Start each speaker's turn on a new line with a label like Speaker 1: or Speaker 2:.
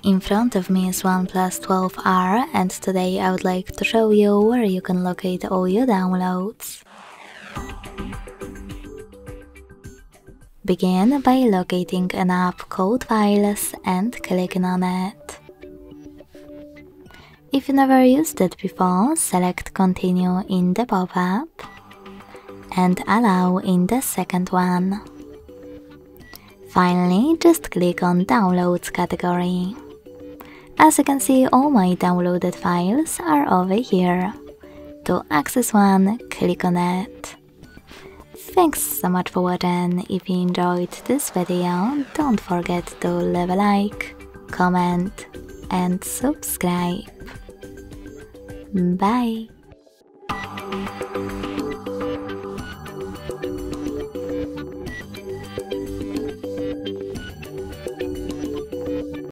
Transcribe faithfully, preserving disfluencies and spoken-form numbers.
Speaker 1: In front of me is OnePlus twelve R, and today I would like to show you where you can locate all your downloads. Begin by locating an app called Files and clicking on it. If you never used it before, select Continue in the pop-up and Allow in the second one. Finally, just click on Downloads category. As you can see, all my downloaded files are over here. To access one, click on it. Thanks so much for watching. If you enjoyed this video, don't forget to leave a like, comment and subscribe. Bye!